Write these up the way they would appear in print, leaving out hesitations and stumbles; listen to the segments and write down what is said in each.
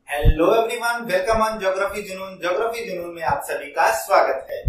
Hello everyone, welcome on geography Junoon. Geography Junoon में आप सभी का स्वागत है।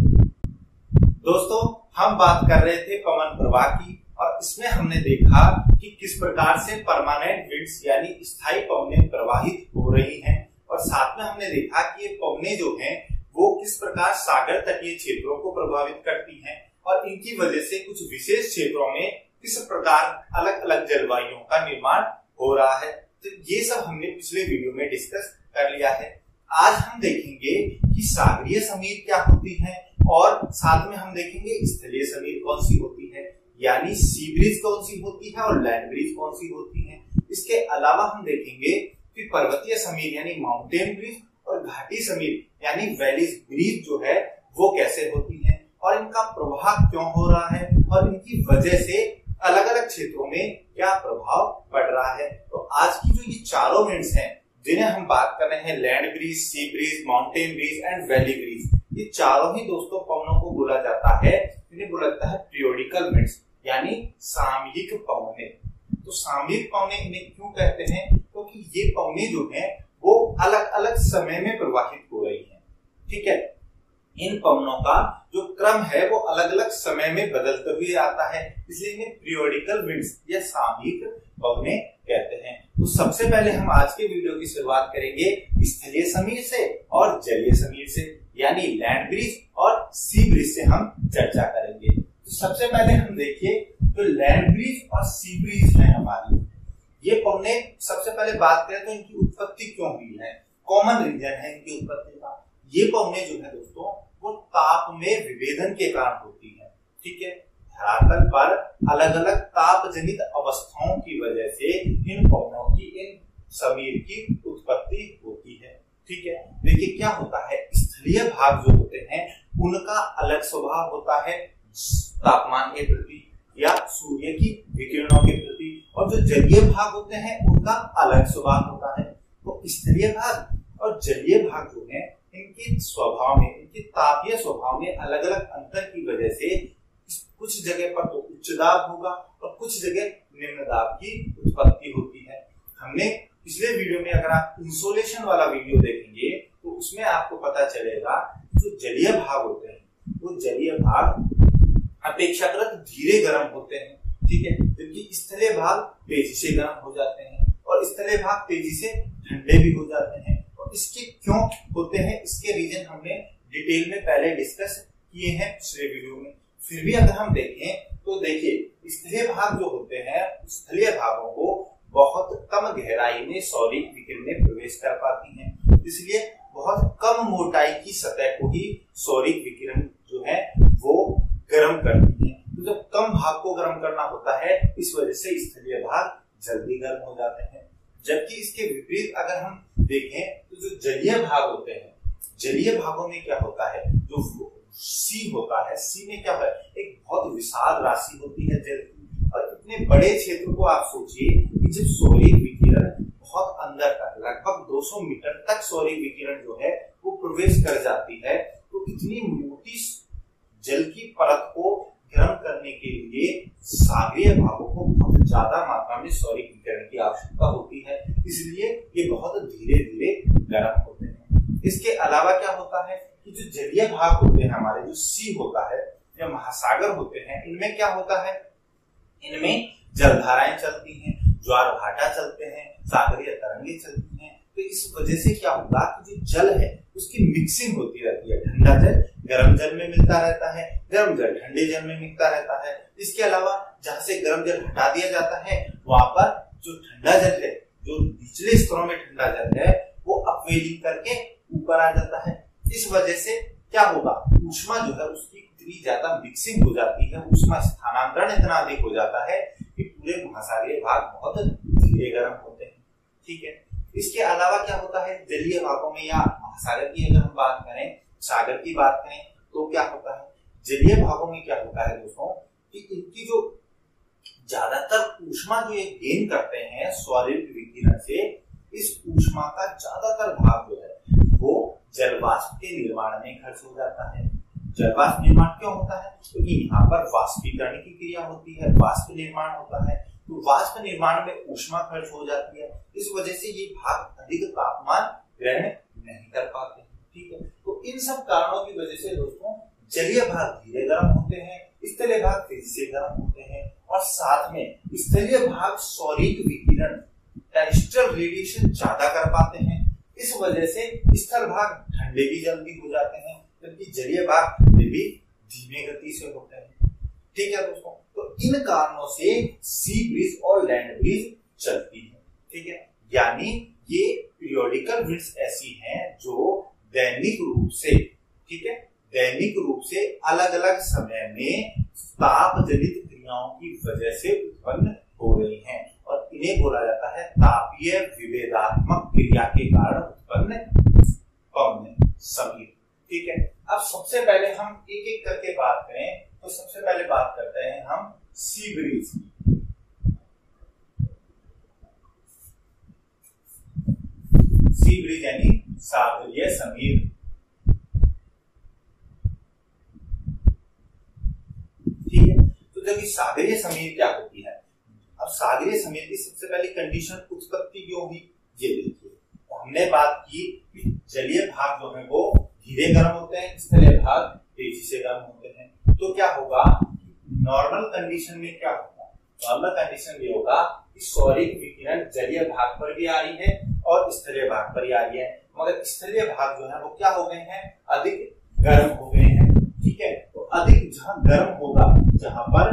दोस्तों, हम बात कर रहे थे पवन प्रवाह की और इसमें हमने देखा कि किस प्रकार से परमानेंट विंड्स यानी स्थायी पवनें प्रवाहित हो रही हैं और साथ में हमने देखा कि ये पवनें जो हैं वो किस प्रकार सागर तटीय क्षेत्रों को प्रभावित करती हैं और इनकी वजह से कुछ विशेष क्षेत्रों में किस प्रकार अलग अलग जलवायुओं का निर्माण हो रहा है। तो ये सब हमने पिछले वीडियो में डिस्कस कर लिया है। आज हम देखेंगे कि सागरीय समीर क्या होती है और साथ में हम देखेंगे स्थलीय समीर कौन सी होती है, यानी सी ब्रीज कौन सी होती है और लैंड ब्रीज कौन सी होती है। इसके अलावा हम देखेंगे कि पर्वतीय समीर यानी माउंटेन ब्रीज और घाटी समीर यानी वैलीज ब्रीज जो है वो कैसे होती है और इनका प्रभाव क्यों हो रहा है और इनकी वजह से अलग अलग क्षेत्रों में क्या प्रभाव पड़ रहा है। तो आज की जो ये चारों विंड्स हैं जिन्हें हम बात कर रहे हैं, land breeze, sea breeze, mountain breeze and valley breeze, ये चारों ही दोस्तों पवनों को बोला जाता है, इन्हें बोला जाता है पीरियोडिकल विंड्स यानी सामयिक पवनें। तो सामयिक पवनें इन्हें क्यों कहते हैं? क्योंकि ये पवनें जो हैं वो अलग अलग समय में प्रवाहित हो रही हैं। ठीक है, इन पवनों का जो क्रम है वो अलग अलग समय में बदलते हुए आता है, इसलिए इन्हें पीरियोडिकल विंड्स या सामयिक पवनें कहते हैं। तो सबसे पहले हम आज के वीडियो की शुरुआत करेंगे स्थलीय समीर से और जलीय समीर से, यानी लैंड ब्रीज और सी ब्रीज से हम चर्चा करेंगे। तो सबसे पहले हम देखिए तो लैंड ब्रीज और सी ब्रीज है हमारी ये पवनें। सबसे पहले बात करें तो इनकी उत्पत्ति क्यों हुई है, कॉमन रीजन है इनकी उत्पत्ति का। ये पवनें जो है दोस्तों वो ताप में विभेदन के कारण होती है। ठीक है, धरातल पर अलग अलग ताप जनित अवस्थाओं की वजह से इन पवनों की, इन समीर की उत्पत्ति होती है। ठीक है, देखिए क्या होता है, स्थलीय भाग जो होते हैं उनका अलग स्वभाव होता है तापमान के प्रति या सूर्य की विकिरणों के प्रति, और जो जलीय भाग होते हैं उनका अलग स्वभाव होता है। तो स्थलीय भाग और जलीय भाग जो है इनके स्वभाव में, इनके तापीय स्वभाव में अलग अलग अंतर की वजह से कुछ जगह पर तो उच्च दाब होगा और कुछ जगह निम्न दाब की उत्पत्ति होती है। हमने पिछले वीडियो में, अगर आप इंसोलेशन वाला वीडियो देखेंगे तो उसमें आपको पता चलेगा जो जलीय भाग होते हैं वो जलीय भाग अपेक्षाकृत धीरे गर्म होते हैं। ठीक है, जबकि स्थलीय भाग तेजी से गर्म हो जाते हैं और स्थलीय भाग तेजी से ठंडे भी हो जाते हैं। और इसके क्यों होते हैं, इसके रीजन हमने डिटेल में पहले डिस्कस किए हैं पिछले वीडियो में। फिर भी अगर हम देखें तो देखिए स्थलीय भाग जो होते हैं, स्थलीय भागों को बहुत कम गहराई में सौरिक विकिरणें प्रवेश कर पाती हैं, इसलिए बहुत कम मोटाई की सतह को ही सौरिक विकिरण जो है वो गर्म करती है। तो जब कम भाग को गर्म करना होता है इस वजह से स्थलीय भाग जल्दी गर्म हो जाते हैं। जबकि इसके विपरीत अगर हम देखें तो जो जलीय भाग होते हैं, जलीय भागों में क्या होता है, जो सी होता है, सी में क्या है, एक बहुत विशाल राशि होती है जल की, और इतने बड़े क्षेत्र को आप सोचिए कि जब सौरिक विकिरण बहुत अंदर तक, लगभग 200 मीटर तक सौरिक विकिरण जो है वो प्रवेश कर जाती है, तो इतनी मोटी जल की परत को गर्म करने के लिए सागरीय भागों को बहुत ज्यादा मात्रा में सौरिक विकिरण की आवश्यकता होती है, इसलिए ये बहुत धीरे धीरे गर्म होते हैं। इसके अलावा क्या होता है कि जो जलीय भाग होते हैं हमारे, जो सी होता है या महासागर होते हैं, इनमें क्या होता है, इनमें जलधाराएं चलती हैं, ज्वार भाटा चलते हैं, सागरीय तरंगें चलती हैं। तो इस वजह से क्या होगा कि जो जल है उसकी मिक्सिंग होती रहती है, ठंडा जल गर्म जल में मिलता रहता है, गर्म जल ठंडे जल में मिलता रहता है। इसके अलावा जहां से गर्म जल हटा दिया जाता है वहां पर जो ठंडा जल है, जो निचले स्तरों में ठंडा जल है, वो अपवेलिंग करके ऊपर आ जाता है। इस वजह से क्या होगा, ऊष्मा जो है उसकी इतनी ज्यादा मिक्सिंग हो जाती है, ऊष्मा स्थानांतरण इतना अधिक हो जाता है कि पूरे महासागरीय भाग बहुत धीरे गर्म होते हैं। ठीक है, इसके अलावा क्या होता है, जलीय भागों में या महासागर की अगर हम बात करें, सागर की बात करें तो क्या होता है, जलीय भागों में क्या होता है दोस्तों कि इनकी जो ज्यादातर ऊष्मा जो ये गेन करते हैं सौरिक विकिरण से, इस ऊष्मा का ज्यादातर भाग जो है वो जलवाष्प के निर्माण में खर्च हो जाता है। जलवाष्प निर्माण क्यों होता है, क्योंकि यहाँ पर वाष्पीकरण की क्रिया होती है, वाष्प निर्माण होता है, तो वाष्प निर्माण में ऊष्मा खर्च हो जाती है। इस वजह से ये भाग अधिक तापमान ग्रहण नहीं कर पाते। ठीक है, तो इन सब कारणों की वजह से दोस्तों जलीय भाग धीरे गर्म होते हैं, स्थलीय भाग तेजी से गर्म होते हैं, और साथ में स्थलीय भाग सौरिक विकिरण टेरेस्ट्रियल रेडिएशन ज्यादा कर पाते हैं। इस वजह से स्थल भाग ठंडे भी जल्दी हो जाते हैं, जबकि जलीय भाग ठंडे भी धीमे गति से होते हैं। ठीक है दोस्तों, तो इन कारणों से सी ब्रीज और लैंड ब्रीज चलती है। ठीक है, यानी ये पीरियोडिकल विंड्स ऐसी हैं जो दैनिक रूप से, ठीक है, दैनिक रूप से अलग अलग समय में ताप जनित क्रियाओं की वजह से उत्पन्न हो रही हैं, और इन्हें बोला जाता है तापीय विभेदात्मक क्रिया के कारण उत्पन्न पवन समीर। ठीक है, अब सबसे पहले हम एक एक करके बात करें, तो सबसे पहले बात करते हैं हम सी ब्रीज की। सी ब्रीज यानी सागरीय समीर। ठीक है, तो जब सागरीय समीर क्या होती है, अब सागरीय समीर की सबसे पहली कंडीशन उत्पत्ति क्यों हुई ये देखिए। तो हमने बात की कि जलीय भाग जो है वो धीरे गर्म होते हैं, स्थलीय भाग तेजी से गर्म होते हैं। तो क्या होगा, नॉर्मल कंडीशन में क्या होगा, नॉर्मल कंडीशन ये होगा कि सौरिक विकिरण जलीय भाग पर भी आ रही है और स्थलीय भाग पर भी आ रही है, मगर स्थलीय भाग जो है वो क्या हो गए हैं, अधिक गर्म हो गए हैं। ठीक है, तो अधिक जहां गर्म होगा, जहां पर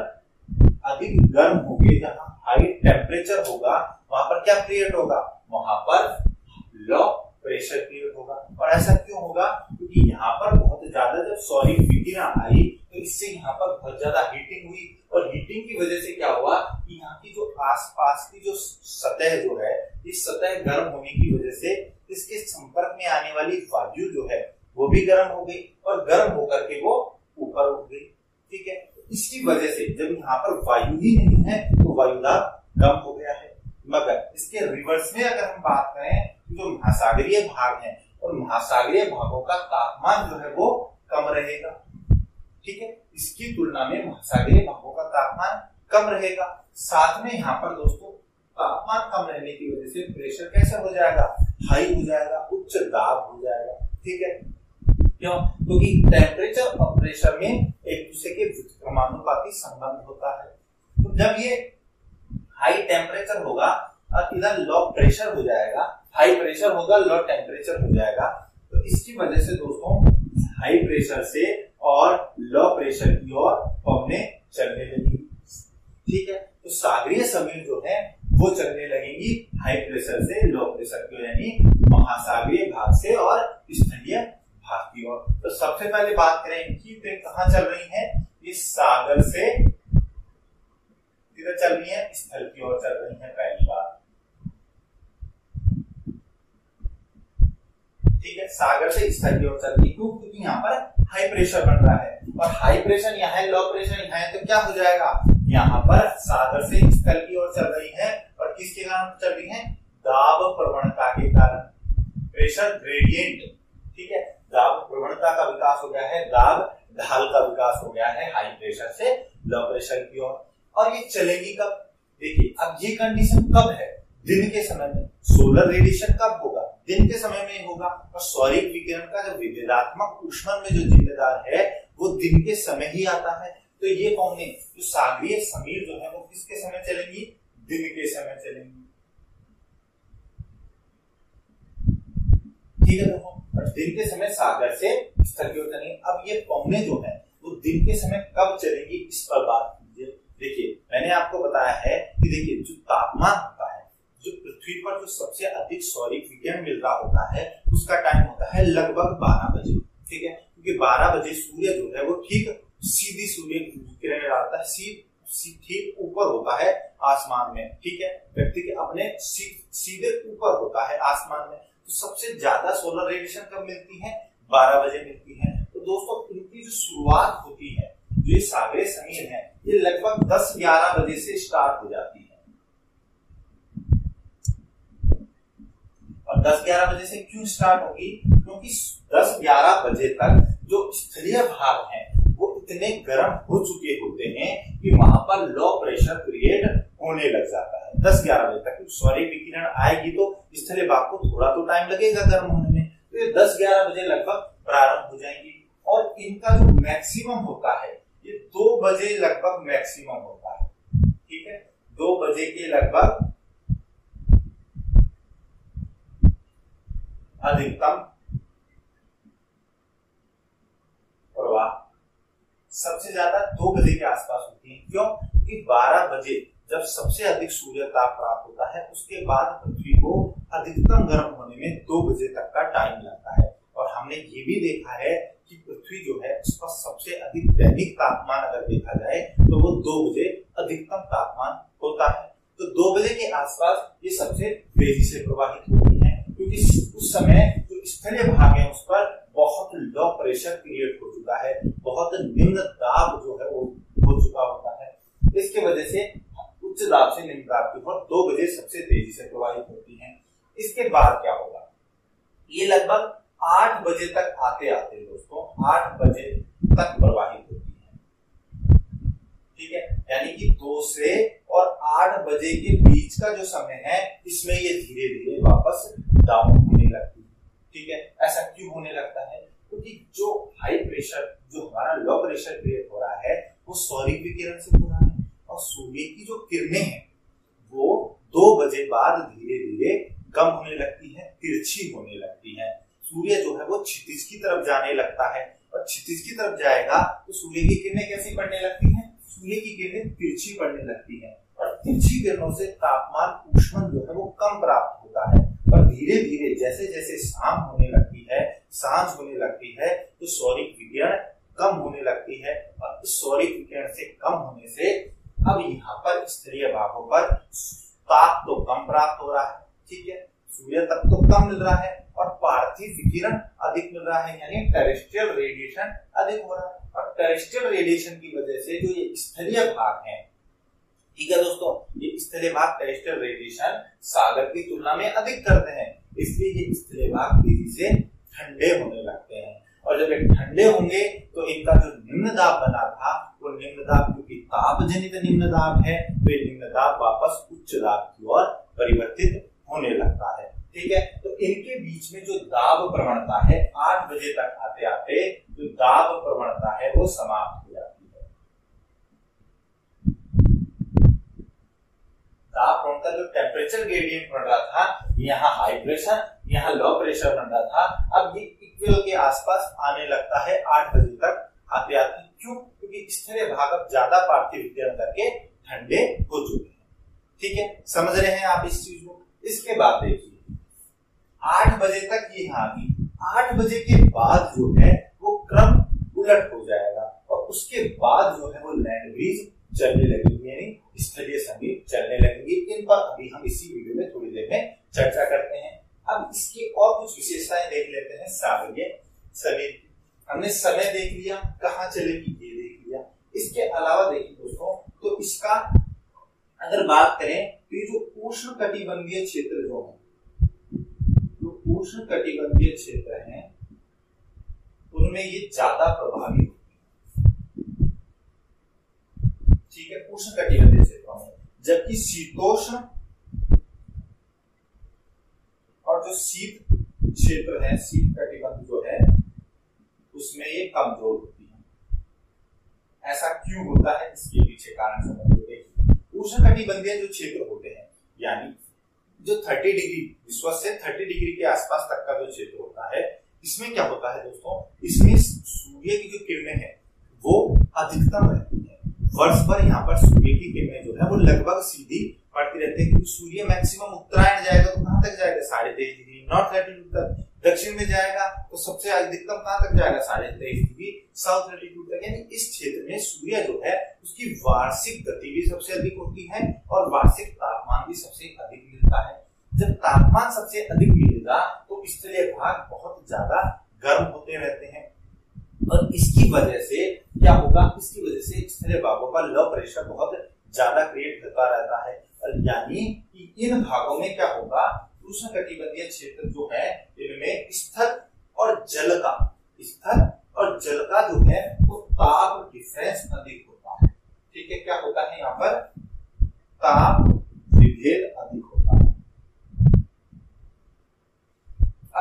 अधिक गर्म होंगे, जहां हाई टेम्परेचर होगा, वहां पर क्या क्रिएट होगा, वहां पर लो प्रेशर क्रिएट होगा। और ऐसा क्यों होगा, क्योंकि यहाँ पर बहुत ज्यादा जब सौरिक विकिरण आई तो इससे यहाँ पर बहुत ज्यादा हीटिंग हुई, और हीटिंग की वजह से क्या हुआ कि यहाँ की जो आसपास की जो सतह जो है, इस सतह गर्म होने की वजह से इसके संपर्क में आने वाली वायु जो है वो भी गर्म हो गई, और गर्म होकर के वो ऊपर उठ गई। ठीक है, इसकी वजह से जब यहाँ पर वायु ही नहीं है तो वायुदाब कम हो गया है। मगर इसके रिवर्स में अगर हम बात करें, जो महासागरीय भाग है और महासागरीय भागों का तापमान जो है वो कम रहेगा। ठीक है, इसकी तुलना में महासागरीय भागों का तापमान कम रहेगा। साथ में यहाँ पर दोस्तों तापमान कम रहने की वजह से प्रेशर कैसा हो जाएगा, हाई हो जाएगा, उच्च दाब हो जाएगा। ठीक है, क्यों, क्योंकि टेम्परेचर और प्रेशर में एक दूसरे के व्युत्क्रमानुपाती संबंध होता है। तो जब ये हाई टेम्परेचर होगा और इधर लो प्रेशर हो जाएगा, हाई प्रेशर होगा, लो टेम्परेचर हो जाएगा, तो इसकी वजह से दोस्तों हाई प्रेशर से और लो प्रेशर की ओर पवनें चलने लगेंगी। ठीक है, तो सागरीय समीर जो है वो चलने लगेंगी हाई प्रेशर से लो प्रेशर की ओर, यानी महासागरीय भाग से और स्थलीय भाग की ओर। तो सबसे पहले बात करें इनकी, तो कहां चल रही है, ये सागर से किधर चल रही है, स्थल की ओर चल रही है पहली बार। ठीक है, सागर से स्थल की ओर चल रही है, क्योंकि यहाँ पर हाई प्रेशर बन रहा है, और हाई प्रेशर यहाँ है, लो प्रेशर यहाँ है, तो क्या हो जाएगा, यहाँ पर सागर से स्थल की ओर चल रही है, और किसके कारण चल रही है, दाब प्रवणता के कारण, प्रेशर ग्रेडियंट। ठीक है, दाब प्रवणता का विकास हो गया है, दाब ढाल का विकास हो गया है हाई प्रेशर से लो प्रेशर की ओर। और ये चलेगी कब, देखिए अब ये कंडीशन कब है, दिन के समय में। सोलर रेडिएशन कब होगा, दिन के समय में होगा, और सौरिक विकिरण का जो विभेदात्मक ऊष्मन में जो जिम्मेदार है वो दिन के समय ही आता है। तो ये कौन है, जो सागरीय समीर जो है वो किसके समय चलेंगी, दिन के समय चलेंगी। ठीक है दोस्तों, दिन के समय सागर से स्थल की ओर चलेंगे। अब ये पवनें जो है वो दिन के समय कब चलेंगी, इस पर बात कीजिए। देखिए मैंने आपको बताया है कि देखिए जो तापमान होता है, जो पृथ्वी पर जो सबसे अधिक सौरिक विकिरण मिल रहा होता है उसका टाइम होता है लगभग 12 बजे। ठीक है, क्योंकि 12 बजे सूर्य जो है वो ठीक सीधी सूर्य किरण डालता है, ठीक ऊपर होता है आसमान में। ठीक है, व्यक्ति के अपने सीधे ऊपर होता है आसमान में। तो सबसे ज्यादा सोलर रेडिएशन कब मिलती है, 12 बजे मिलती है। तो दोस्तों इनकी जो शुरुआत होती है, जो ये सागरीय समीर है, ये लगभग 10-11 बजे से स्टार्ट हो जाती है। और 10-11 बजे से क्यों स्टार्ट होगी, क्योंकि 10-11 बजे तक जो स्थलीय भाग है वो इतने गर्म हो चुके होते हैं कि वहां पर लो प्रेशर क्रिएट होने लग जाता है। 10-11 बजे तक सौरिक विकिरण आएगी तो स्थलीय भाग को थोड़ा तो टाइम लगेगा गर्म होने में, तो ये 10-11 बजे लगभग प्रारंभ हो जाएंगी। और इनका जो मैक्सिमम होता है ये 2 बजे लगभग मैक्सिमम होता है। ठीक है, 2 बजे के लगभग अधिकतम प्रवाह सबसे ज्यादा 2 बजे के आसपास होती है। क्यों? क्योंकि 12 बजे जब सबसे अधिक सूर्य ताप प्राप्त होता है, उसके बाद पृथ्वी को अधिकतम गर्म होने में 2 बजे तक का टाइम लगता है। और हमने ये भी देखा है कि पृथ्वी जो है उसका सबसे अधिक दैनिक तापमान अगर देखा जाए तो वो 2 बजे अधिकतम तापमान होता है। तो 2 बजे के आसपास ये सबसे तेजी से प्रवाहित होती है, क्योंकि उस समय जो स्थलीय भाग है उस पर बहुत लो प्रेशर क्रिएट हो चुका है, बहुत निम्न दाब जो है वो हो चुका होता है। इसके वजह से उच्च दाब से निम्न दाब की ओर 2 बजे सबसे तेजी से प्रवाहित होती है। इसके बाद क्या होगा, ये लगभग 8 बजे तक आते आते दोस्तों 8 बजे तक प्रवाहित होती है। ठीक है, यानी कि 2 से और 8 बजे के बीच का जो समय है इसमें ये धीरे धीरे वापस डाउन होने लगती है। ठीक है, ऐसा क्यों होने लगता है? क्योंकि जो हाई प्रेशर, जो हमारा लो प्रेशर क्रिएट हो रहा है वो सौरिक विकिरण से हो रहा है, और सूर्य की जो किरणें हैं वो 2 बजे बाद धीरे धीरे कम होने लगती है, तिरछी होने लगती है। सूर्य जो है वो क्षितिज की तरफ जाने लगता है, और क्षितिज की तरफ जाएगा तो सूर्य की किरणें कैसी पड़ने लगती हैं? सूर्य की किरणें तिरछी पड़ने लगती हैं, और तिरछी किरणों से तापमान ऊष्मन जो है वो कम प्राप्त होता है। और धीरे धीरे जैसे जैसे शाम होने लगती है, सांझ होने लगती है, तो सौरिक विकिरण कम होने लगती है, और इस सौरिक विकिरण से कम होने से अब यहाँ पर स्थलीय भागों पर ताप तो कम प्राप्त हो रहा है। ठीक है, सूर्य तक तो कम मिल रहा है और पार्थिव विकिरण अधिक मिल रहा है, यानी टेरेस्ट्रियल रेडिएशन अधिक हो रहा है। और टेरेस्ट्रियल रेडिएशन की वजह से जो ये स्थलीय भाग हैं, ठीक है दोस्तों, ये स्थलीय भाग टेरेस्ट्रियल रेडिएशन सागर की तुलना में अधिक करते हैं, इसलिए ये स्थलीय भाग तेजी से ठंडे होने लगते हैं। और जब ये ठंडे होंगे तो इनका जो निम्न दाब बना था वो निम्न दाब, क्योंकि ताप जनित निम्न दाब है, तो ये निम्न दाब वापस उच्च दाब की ओर परिवर्तित होने लगता है। ठीक है, तो इनके बीच में जो दाब प्रवणता है 8 बजे तक आते आते जो दाब प्रवणता है वो समाप्त हो जाती है। दाब प्रवणता जो टेम्परेचर ग्रेडियंट बन रहा था, यहाँ हाई प्रेशर यहाँ लो प्रेशर बन रहा था, अब ये इक्वल के आसपास आने लगता है 8 बजे तक आते आते। क्यों? क्योंकि स्थलीय भाग अब ज्यादा पार्थिव विकिरण करके ठंडे हो चुके हैं। ठीक है, समझ रहे हैं आप इस चीज को? इसके बाद देखिए 8 बजे तक ये यहाँ की 8 बजे के बाद जो है वो क्रम उलट हो जाएगा, और उसके बाद जो है वो लैंड ब्रीज चलने लगेगी, यानी स्थलीय संगीत चलने लगेंगे। इन पर अभी हम इसी वीडियो में थोड़ी देर में चर्चा करते हैं। अब इसकी और कुछ विशेषताएं देख लेते हैं सागरीय शरीर की। हमने समय देख लिया, कहाँ चलेगी ये देख लिया। इसके अलावा देखिए दोस्तों, तो इसका अगर बात करें तो ये जो उष्ण कटिबंधीय क्षेत्र जो है, जो उष्ण कटिबंधीय क्षेत्र हैं उनमें ये ज्यादा प्रभावी होती है। ठीक है, उष्ण कटिबंधीय क्षेत्रों में, जबकि शीतोष्ण और जो शीत क्षेत्र है, शीत कटिबंध जो है उसमें ये कमजोर होती है। ऐसा क्यों होता है, इसके पीछे कारण समझिए। उष्ण कटिबंधीय जो क्षेत्र होते हैं, यानी जो 30 डिग्री विश्व से 30 डिग्री के आसपास तक का जो क्षेत्र होता है, इसमें क्या होता है दोस्तों, इसमें सूर्य की जो किरणें हैं वो अधिकतम रहती है। वर्ष भर यहाँ पर सूर्य की किरणें जो है वो लगभग सीधी पड़ती रहती है, क्योंकि सूर्य मैक्सिमम उत्तरायण जाएगा तो कहां तक जाएगा? 23.5 डिग्री नॉर्थ लैटिट्यूड तक। दक्षिण में जाएगा तो सबसे अधिकतम कहां तक जाएगा? 23.5 डिग्री साउथ लैटिट्यूड तक। यानी इस क्षेत्र में सूर्य जो है उसकी वार्षिक गति भी सबसे अधिक होती है और वार्षिक तापमान भी सबसे अधिक मिलता है। जब तापमान सबसे अधिक मिलेगा तो स्थलीय भाग बहुत ज्यादा गर्म होते रहते हैं, और इसकी वजह से क्या होगा? इसकी वजह से स्थलीय भागों पर लो प्रेशर बहुत ज्यादा क्रिएट होता रहता है, यानी कि इन भागों में क्या होगा? उष्ण कटिबंधीय क्षेत्र जो है इनमें स्तर और जल का जो है वो ताप डिफरेंस अधिक होता है। ठीक है, क्या होता है यहाँ पर? ताप विभेद अधिक होता है।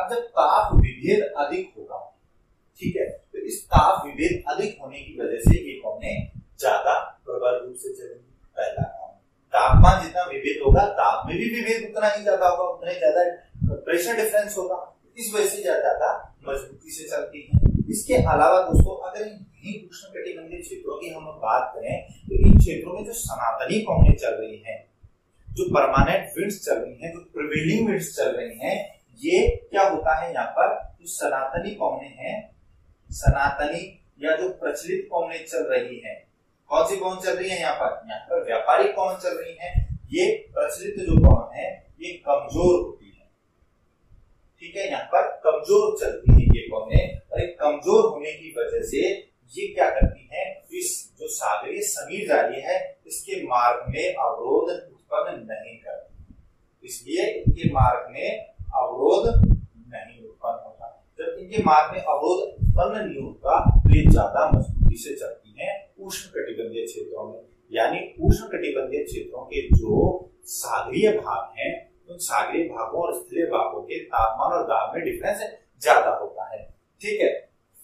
अब जब ताप विभेद अधिक होगा, ठीक है, तो इस ताप विभेद अधिक होने की वजह से ये कौनें ज्यादा प्रबल रूप से चलेंगी। पहला काम, तापमान जितना विभेद होगा ताप में भी विभेद उतना ही ज्यादा होगा, उतना ही ज्यादा प्रेशर डिफरेंस होगा, इस वजह से ज्यादा मजबूती से चलती है। इसके अलावा दोस्तों अगर इन उष्णकटिबंधीय क्षेत्रों की हम बात करें तो इन क्षेत्रों में जो सनातनी पवनें चल रही हैं, जो परमानेंट विंड्स चल रही हैं, जो प्रिवेलिंग विंड्स चल रही हैं, ये क्या होता है यहाँ पर जो सनातनी पवनें हैं, सनातनी या जो प्रचलित पवनें चल रही हैं, कौन सी पवन चल रही है यहाँ पर व्यापारिक पवन चल रही है। ये प्रचलित जो पवन है ये कमजोर होती है, ठीक है, यहाँ पर कमजोर चलती है ये पवनें, और एक कमजोर होने की वजह से ये क्या करती है, इस जो सागरीय समीर जाली है इसके मार्ग में अवरोध उत्पन्न नहीं करती, इसलिए इनके मार्ग में अवरोध नहीं उत्पन्न होता। जब इनके मार्ग में अवरोध उत्पन्न नहीं होता तो ये ज्यादा मजबूती से चलती है उष्णकटिबंधीय क्षेत्रों में। यानी उष्णकटिबंधीय क्षेत्रों के जो सागरीय भाग हैं उन सागरीय भागों और स्थलीय भागों के तापमान और दाब में डिफरेंस ज्यादा होता है, ठीक है।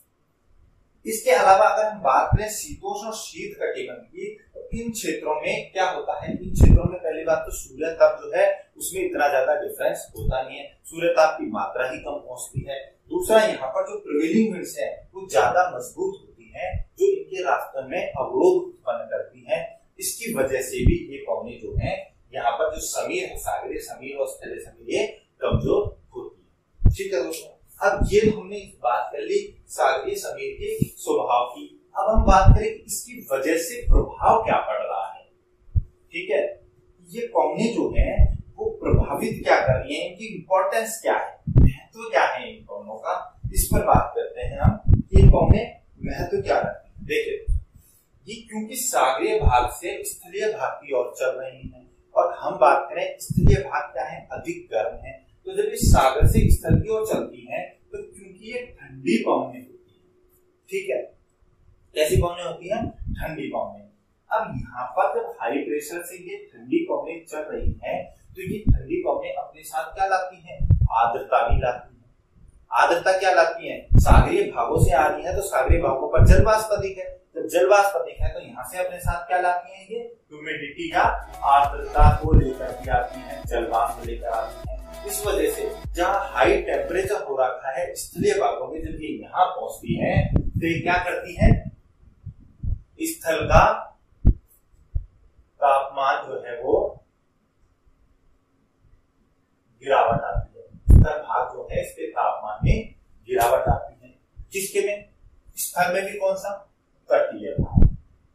इसके अलावा अगर हम बात करें शीतोष्ण और शीत कटिबंध की, तो इन क्षेत्रों में क्या होता है, इन क्षेत्रों में पहली बात तो सूर्य ताप जो है उसमें इतना ज्यादा डिफरेंस होता नहीं है, सूर्य ताप की मात्रा ही कम पहुंचती है। दूसरा, यहाँ पर जो प्रिवेलिंग विंड्स है वो ज्यादा मजबूत होती है, जो इनके रास्ते में अवरोध उत्पन्न करती है। इसकी वजह से भी ये पवनें जो है यहाँ पर जो समीर है, सागरीय समीर और स्थलीय समीर, ये कमजोर होती है, ठीक है दोस्तों। अब ये हमने बात कर ली सागरीय समीर के स्वभाव की। अब हम बात करें इसकी वजह से प्रभाव क्या पड़ रहा है, ठीक है। ये पवनें जो है वो प्रभावित क्या कर रही है, इनकी इंपॉर्टेंस क्या है, महत्व क्या है इन पवनों का, इस पर बात करते हैं हम। ये पवनें महत्व क्या रखती है, देखिए ये क्योंकि सागरीय भाग से स्थलीय भाग की ओर चल रही है, और हम बात करें स्थलीय भाग क्या है, अधिक गर्म है, तो जब इस सागर से स्थल की ओर चलती है तो क्योंकि ये ठंडी पवनें होती है, ठीक है, कैसी पवनें होती हैं, ठंडी पवनें। अब यहाँ पर जब हाई प्रेशर से ये ठंडी पवनें चल रही हैं तो ये ठंडी पवनें अपने साथ क्या लाती हैं, आर्द्रता भी लाती है। आर्द्रता क्या लाती है, सागरीय भागों से आ रही है तो सागरीय भागों पर जलवाष्प अधिक है, जब जलवाष्प अधिक है तो यहाँ से अपने साथ क्या लाती है, ये ह्यूमिडिटी या आर्द्रता को लेकर के आती है, जलवाष्प लेकर आती है। इस वजह से जहाँ हाई टेम्परेचर हो रखा है स्थलीय भागों में, जब ये यहाँ पहुंचती है तो ये क्या करती है, स्थल का तापमान जो है वो गिरावट आती है, स्थल भाग जो है इसके तापमान में गिरावट आती है। किसके में, स्थल में भी कौन सा, तटीय भाग,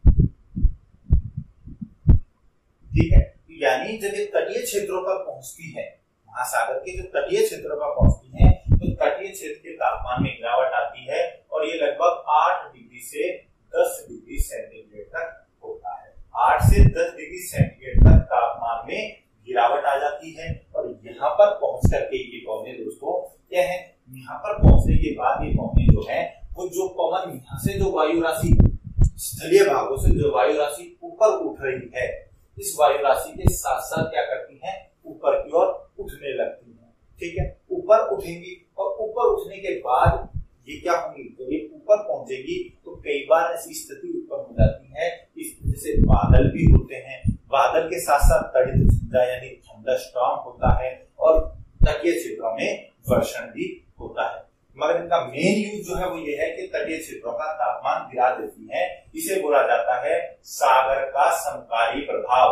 ठीक है। यानी जब ये तटीय क्षेत्रों पर पहुंचती है, महासागर के जो तटीय क्षेत्रों पर पहुंचती है तो तटीय क्षेत्र के तापमान में गिरावट आती है, और ये लगभग 8 डिग्री से 10 डिग्री सेंटीग्रेड तक होता है। 8 से 10 डिग्री सेंटीग्रेड तक तापमान में गिरावट आ जाती है, और यहाँ पर पहुंच करके ये पवनें दोस्तों क्या है, यहाँ पर पहुंचने के बाद ये पवनें जो है वो जो पवन यहाँ से जो वायु राशि स्थलीय भागों से जो वायु राशि ऊपर उठ रही है, इस वायु राशि के साथ साथ क्या करती है, ऊपर की ओर उठने लगती है, ठीक है, ऊपर उठेंगी, और ऊपर उठने के बाद ये क्या होंगी, जब ये ऊपर पहुंचेगी तो कई बार ऐसी स्थिति उत्पन्न हो जाती है, इस वजह से बादल भी होते हैं, बादल के साथ साथ तड़ित झंडा यानी थंडरस्टॉर्म होता है, और तटीय क्षेत्रों में वर्षण भी होता है। मगर इनका मेन यूज जो है वो ये है कि तटीय क्षेत्रों का तापमान गिरा देती है, इसे बोला जाता है सागर का समकारी प्रभाव।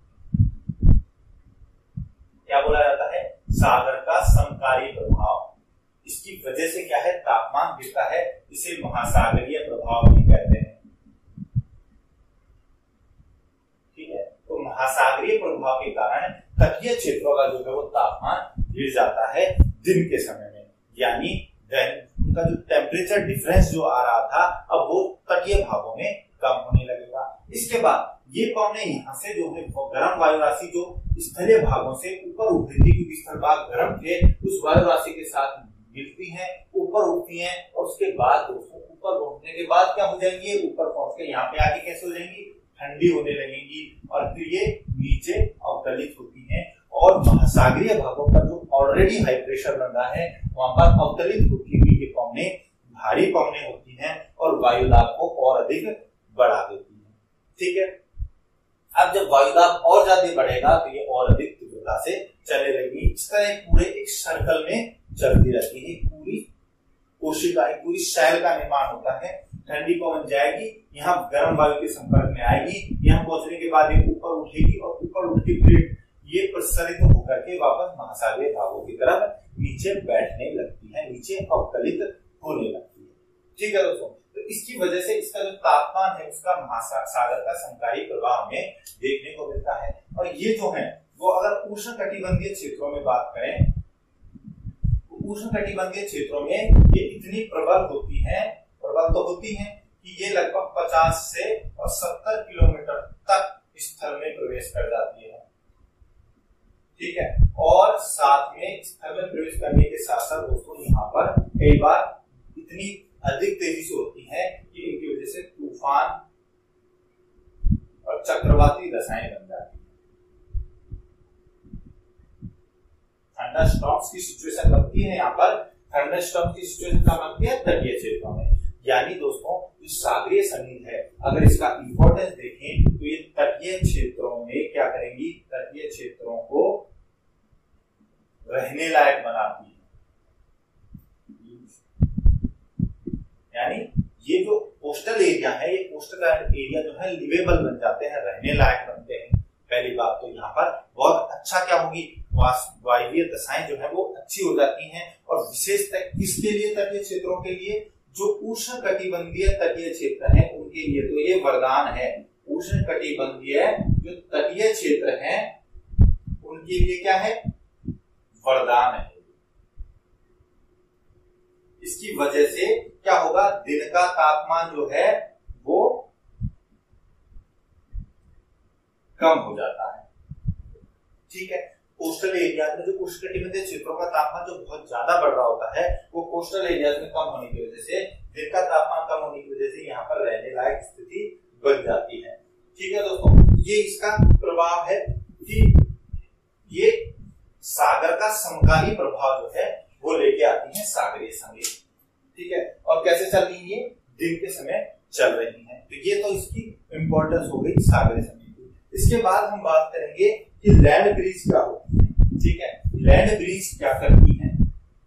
क्या बोला जाता है, सागर का समकारी प्रभाव। इसकी वजह से क्या है, तापमान गिरता है, इसे महासागरीय प्रभाव भी कहते हैं, ठीक है। तो महासागरीय प्रभाव के कारण तटीय क्षेत्रों का जो है वो तापमान गिर जाता है दिन के समय में, यानी उनका जो टेम्परेचर डिफरेंस जो आ रहा था अब वो तटीय भागों में कम होने लगेगा। इसके बाद ये पवनें यहाँ से जो है गर्म वायु राशि जो स्थलीय भागों से ऊपर उठ रही थी, क्योंकि स्थल भाग गर्म थे, उस वायु राशि के साथ मिलती हैं, ऊपर उठती हैं, और उसके बाद दोस्तों ऊपर उठने के बाद क्या हो जाएंगी, ऊपर पहुंच के यहाँ पे आके कैसे हो जाएंगी, ठंडी होने लगेंगी, और फिर ये नीचे अवकलित होती हैं, और महासागरीय भागों पर जो ऑलरेडी हाई प्रेशर बन रहा है वहां पर अवतलित होती हुई ये पवनें भारी पवनें होती हैं और वायुदाब को और अधिक बढ़ा देती है। ठीक है, अब जब वायुदाब और ज्यादा बढ़ेगा तो ये और अधिक तीव्रता से चलने लगेगी। इस तरह पूरे एक सर्कल में चलती रहती है। पूरी कोशिका, पूरी शैल का निर्माण होता है। ठंडी पवन जाएगी, यहाँ गर्म वायु के संपर्क में आएगी, यहाँ पहुंचने के बाद ये ऊपर उठेगी और ऊपर उठ के फिर ये प्रसारित होकर के वापस महासागरीय भागों की तरफ नीचे बैठने लगती है, नीचे अवकलित होने लगती है। ठीक है दोस्तों, तो इसकी वजह से इसका जो तापमान है उसका महासागर का समकालीय प्रभाव हमें देखने को मिलता है। और ये जो है वो अगर उष्णकटिबंधीय क्षेत्रों में बात करें, उष्णकटिबंधीय क्षेत्रों में ये इतनी प्रबल होती है कि ये लगभग 50 से 70 किलोमीटर तक स्थल में प्रवेश कर जाती है। ठीक है, और साथ में स्थल में प्रवेश करने के साथ साथ दोस्तों यहाँ पर कई बार इतनी अधिक तेजी से होती है कि इनकी वजह से तूफान और चक्रवाती दशाएं बन जाती है। थंडरस्टॉर्म्स की सिचुएशन बनती है यहाँ पर। थंडरस्टॉर्म की सिचुएशन कहाँ बनती है? तटीय क्षेत्रों में। यानी दोस्तों जो सागरीय समीर है, अगर इसका इंपॉर्टेंस देखें तो ये तटीय क्षेत्रों में क्या करेंगी? तटीय क्षेत्रों को रहने लायक बनाती है। यानी ये जो कोस्टल एरिया है, ये कोस्टल एरिया जो है लिवेबल बन जाते हैं, रहने लायक बनते हैं। पहली बात तो यहाँ पर बहुत अच्छा क्या होगी? वायवीय दशाएं जो है वो अच्छी हो जाती हैं। और विशेषतः किसके लिए? तटीय क्षेत्रों के लिए। जो उष्णकटिबंधीय तटीय क्षेत्र हैं उनके लिए तो ये वरदान है। उष्णकटिबंधीय जो तटीय क्षेत्र हैं उनके लिए क्या है? वरदान है। इसकी वजह से क्या होगा? दिन का तापमान जो है वो कम हो जाता है। ठीक है, कोस्टल एरिया में जो उष्णकटिबंधीय क्षेत्रों का तापमान जो बहुत ज्यादा बढ़ रहा होता है वो कोस्टल एरिया में कम होने की वजह से, दिन का तापमान कम होने की वजह से यहाँ पर रहने लायक स्थिति बन जाती है। ठीक है दोस्तों, ये इसका प्रभाव है कि ये सागर का समकालीय प्रभाव जो है वो लेके आती है सागरीय समीर। ठीक है, और कैसे चल रही है? दिन के समय चल रही है। तो ये तो इसकी इंपॉर्टेंस हो गई सागरीय समीर की। इसके बाद हम बात करेंगे कि लैंड ब्रीज क्या होती है। ठीक है, लैंड ब्रीज क्या करती है?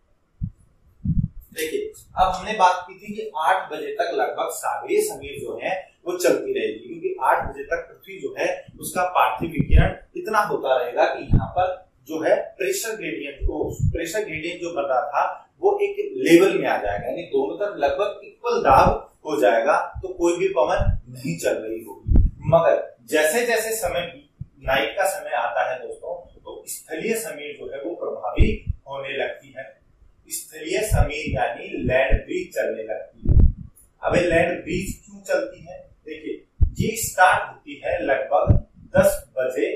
देखिए, अब हमने बात की थी कि 8 बजे तक लगभग सागरीय समीर जो है वो चलती रहेगी, क्योंकि 8 बजे तक पृथ्वी जो है उसका पार्थिव विकिरण इतना होता रहेगा कि यहाँ पर जो है प्रेशर ग्रेडियंट जो बन रहा था वो एक लेवल में आ जाएगा, यानी दोनों तरफ लगभग इक्वल दाब हो जाएगा, तो कोई भी पवन नहीं चल रही होगी। मगर जैसे जैसे समय नाइट का समय आता है दोस्तों, तो स्थलीय समीर जो है वो प्रभावी होने लगती है। स्थलीय समीर यानी लैंड ब्रीज चलने लगती है। अब ये लैंड ब्रीज क्यों चलती है? देखिए, ये स्टार्ट होती है लगभग 10 बजे,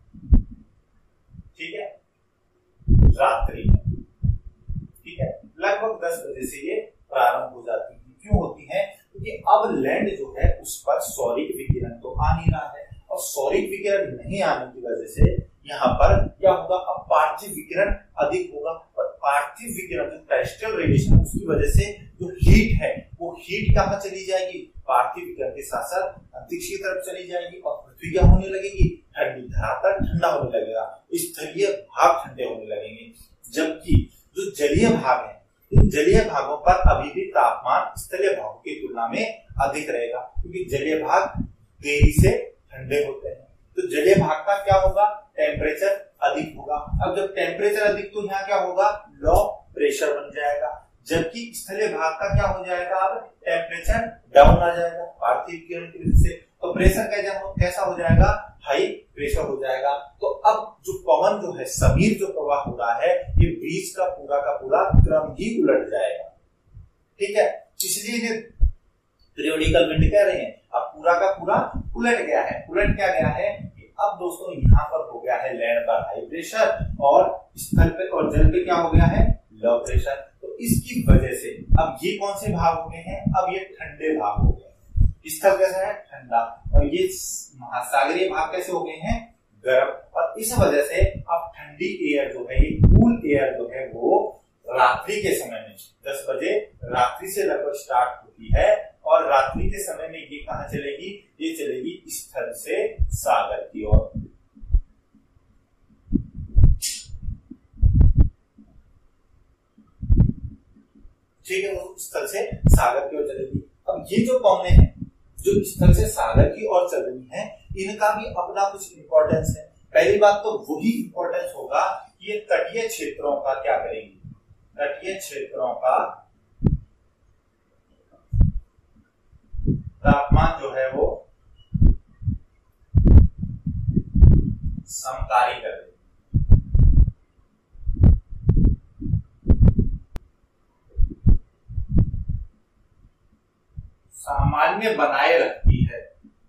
ठीक है, रात्रि में। ठीक है, लगभग 10 बजे से ये प्रारंभ हो जाती है। क्यों होती है? क्योंकि अब लैंड जो है उस पर सौरिक विकिरण तो आ नहीं रहा है, और सौरिक विकिरण नहीं आने की वजह से यहाँ पर क्या होगा? अब पार्थिव विकिरण अधिक होगा, और पार्थिव विकिरण जो टेरेस्ट्रियल रेडिएशन उसकी वजह से जो हीट है वो हीट कहाँ चली जाएगी? पार्थिव विकिरण के साथ साथ अंतरिक्ष की तरफ चली जाएगी, और पृथ्वी क्या होने लगेगी? ठंडी, धरातल ठंडा होने लगेगा, स्थलीय भाग ठंडे होने लगेंगे। जबकि जो जलीय भाग है, इन जलीय भागों पर अभी भी तापमान स्थलीय भागों की तुलना में अधिक रहेगा, क्योंकि जलीय भाग तेजी से ठंडे होते हैं। तो जलीय भाग का क्या होगा? टेम्परेचर अधिक होगा। अब जब टेम्परेचर अधिक, तो यहाँ क्या होगा? लो प्रेशर बन जाएगा। जबकि स्थलीय भाग का क्या हो जाएगा? अब टेम्परेचर डाउन आ जाएगा पार्थिव विकिरण की वजह से। तो प्रेशर कैसा हो जाएगा? हाई प्रेशर हो जाएगा। तो अब जो पवन जो है, समीर जो प्रवाह हो रहा है, ये ब्रीज का पूरा क्रम ही उलट जाएगा। ठीक है, इसलिए इन्हें पीरियोडिकल विंड कह रहे हैं। अब पूरा का पूरा उलट गया है। उलट क्या गया है कि अब दोस्तों यहाँ पर हो गया है लैंड पर हाई प्रेशर, और स्थल पे और जल पे क्या हो गया है? Low pressure. तो इसकी वजह से अब ये कौन से भाग हो गए हैं? अब ये ठंडे भाग हो गए। स्थल कैसा है? ठंडा। और ये महासागरीय भाग कैसे हो गए हैं? गर्म, और इस वजह से अब ठंडी एयर जो है, ये कूल एयर जो है वो रात्रि के समय में 10 बजे रात्रि से लगभग स्टार्ट होती है, और रात्रि के समय में ये कहां चलेगी? ये चलेगी स्थल से सागर की ओर। ठीक है, वो स्थल से सागर की ओर चलेगी। अब ये जो पवने हैं जो स्थल से सागर की ओर चल रही हैं, इनका भी अपना कुछ इंपॉर्टेंस है। पहली बात तो वही इंपॉर्टेंस होगा कि ये तटीय क्षेत्रों का क्या करेंगी? तटीय क्षेत्रों का तापमान जो है वो समकारी कर देगी। सामान्य बनाए रखती है।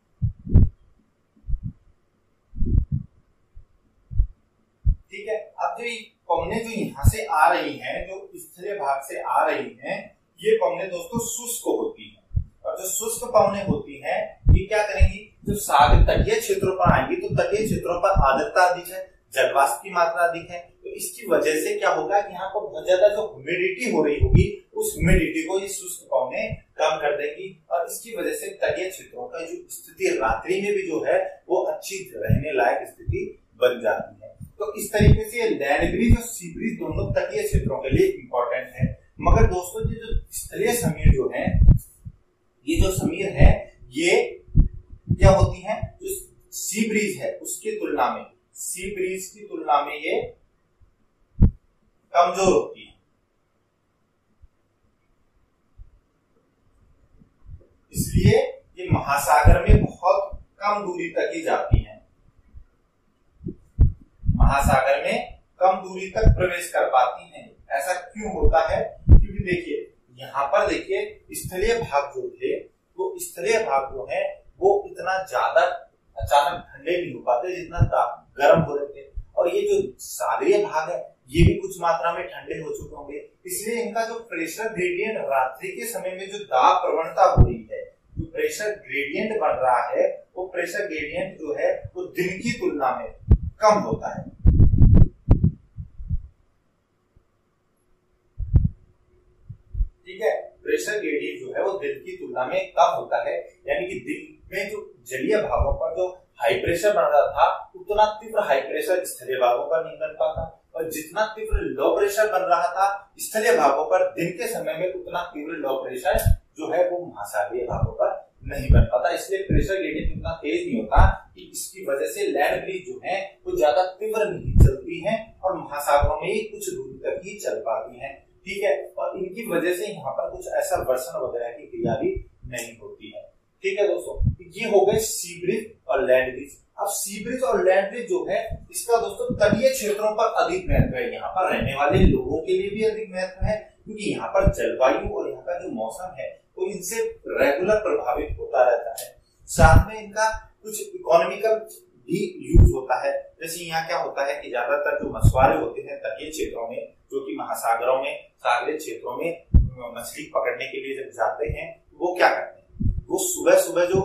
ठीक है, अब जो पवने जो यहां से आ रही हैं, जो स्थलीय भाग से आ रही हैं, ये पवने दोस्तों शुष्क होती हैं, और जो शुष्क पवने होती हैं ये क्या करेंगी? जब सागर तटीय क्षेत्रों पर आएंगी तो तटीय क्षेत्रों पर आर्द्रता अधिक है, जलवाष्प की मात्रा अधिक है, तो इसकी वजह से क्या होगा कि यहाँ पर बहुत ज्यादा जो ह्यूमिडिटी हो रही होगी, उस ह्यूमिडिटी को ये शुष्क पवने कम कर देगी, और इसकी वजह से तटीय क्षेत्रों का जो स्थिति रात्रि में भी जो है वो अच्छी रहने लायक स्थिति बन जाती है। तो इस तरीके से लैंड ब्रिज और सी ब्रिज दोनों तटीय क्षेत्रों के लिए इंपॉर्टेंट है। मगर दोस्तों ये जो स्थलीय समीर जो है, ये जो समीर है ये क्या होती है? जो सी ब्रिज है उसकी तुलना में, सी ब्रिज की तुलना में ये कमजोर होती है। इसलिए ये महासागर में बहुत कम दूरी तक ही जाती हैं, महासागर में कम दूरी तक प्रवेश कर पाती हैं। ऐसा क्यों होता है? क्योंकि देखिए यहाँ पर देखिए स्थलीय भाग जो थे, वो स्थलीय भाग जो है वो इतना ज्यादा अचानक ठंडे नहीं हो पाते जितना गर्म हो रहे थे, और ये जो सागरीय भाग है ये भी कुछ मात्रा में ठंडे हो चुके होंगे, इसलिए इनका जो प्रेशर ग्रेडियंट रात्रि के समय में जो दाब प्रवणता हो रही है, जो प्रेशर ग्रेडियंट बन रहा है, वो प्रेशर ग्रेडियंट जो है वो दिन की तुलना में कम होता है। ठीक है, प्रेशर ग्रेडियंट जो है वो दिन की तुलना में कम होता है, यानी कि दिन में जो जलीय भागों पर जो हाई प्रेशर बन रहा था, उतना तीव्र हाई प्रेशर स्थलीय भागों पर नहीं बन पाता, और जितना तीव्र लो प्रेशर बन रहा था स्थलीय भागों पर दिन के समय में, उतना तीव्र लो प्रेशर जो है वो महासागरीय भागों पर नहीं बन पाता। इसलिए प्रेशर ग्रेडियंट इतना तेज नहीं होता कि इसकी वजह से लैंड ब्रिज जो है वो ज्यादा तीव्र नहीं चलती हैं, और महासागरों में ही कुछ दूरी तक ही चल पाती हैं। ठीक है, और इनकी वजह से यहाँ पर कुछ ऐसा वर्षण वगैरह की क्रिया भी नहीं होती है। ठीक है दोस्तों, ये हो गए सी ब्रिज और लैंड ब्रिज। अब सी ब्रिज और लैंड ब्रिज जो है इसका दोस्तों तटीय क्षेत्रों पर अधिक महत्व है, यहाँ पर रहने वाले लोगों के लिए भी अधिक महत्व है, क्योंकि यहाँ पर जलवायु और यहाँ का जो मौसम है वो इनसे रेगुलर प्रभावित होता रहता है। साथ में इनका कुछ इकोनॉमिकल भी यूज होता है। जैसे यहाँ क्या होता है कि ज्यादातर जो मछुआरे होते हैं तटीय क्षेत्रों में, जो कि महासागरों में, सागरीय क्षेत्रों में मछली पकड़ने के लिए जब जाते हैं, वो क्या करते हैं? वो सुबह सुबह जो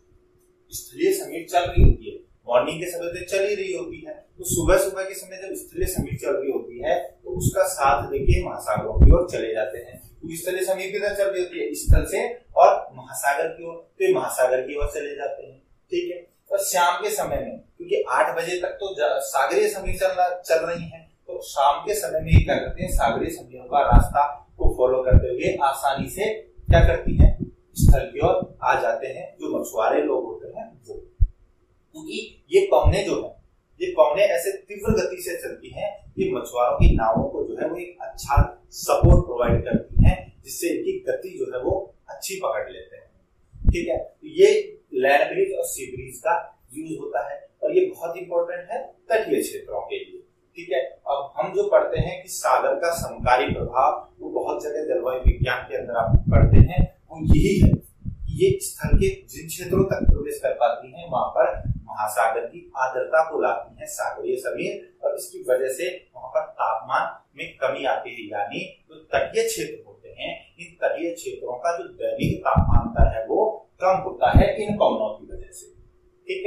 स्थलीय समीर चल रही होती है, मॉर्निंग के समय तो चल ही रही होती है, तो सुबह सुबह के समय जब स्थलीय समीर चल रही होती है तो उसका साथ लेके महासागरों की ओर चले जाते हैं। तो स्थलीय समीर किधर चल रही होती है? स्थल से, और महासागर की ओर, तो महासागर की ओर चले जाते हैं। ठीक है, और शाम के समय में, क्योंकि 8 बजे तक तो सागरीय समीर चल रही है, तो शाम के समय में क्या करते हैं? सागरीय समीरों का रास्ता को फॉलो करते हुए आसानी से क्या करती है? स्थल की ओर आ जाते हैं, जो मछुआरे लोग होते हैं वो। क्योंकि ये पवने जो है, ये पवने ऐसे तीव्र गति से चलती हैं, ये मछुआरों की नावों को जो है वो एक अच्छा सपोर्ट प्रोवाइड करती हैं, जिससे इनकी गति जो है वो अच्छी पकड़ लेते हैं। ठीक है, ये लैंड ब्रिज और सी ब्रिज का यूज होता है, और ये बहुत इंपॉर्टेंट है तटीय क्षेत्रों के लिए। ठीक है, अब हम जो पढ़ते हैं कि सागर का समकारी प्रभाव, वो बहुत जगह जलवायु विज्ञान के अंदर आप पढ़ते हैं, वो यही है कि ये स्थल के जिन क्षेत्रों तक प्रवेश कर पाती हैं वहां पर महासागर की आर्द्रता को लाती है सागरीय समीर, और इसकी वजह से वहां पर तापमान में कमी आती है। यानी जो तटीय क्षेत्र होते हैं, इन तटीय क्षेत्रों का जो दैनिक तापमान है वो कम होता है इन पवनों की वजह से। ठीक है,